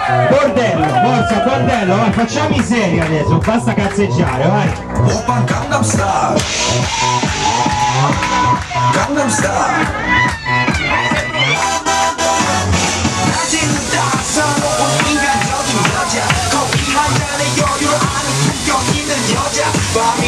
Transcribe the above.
Bordello, forza bordello, vai, facciamo i seri adesso, basta cazzeggiare, vai. Oppa Gangnam Style. Gangnam Style. 낮에는 따사로운 인간적인 여자 커피 한 잔에 여유를 아는 품격 있는 여자 밤이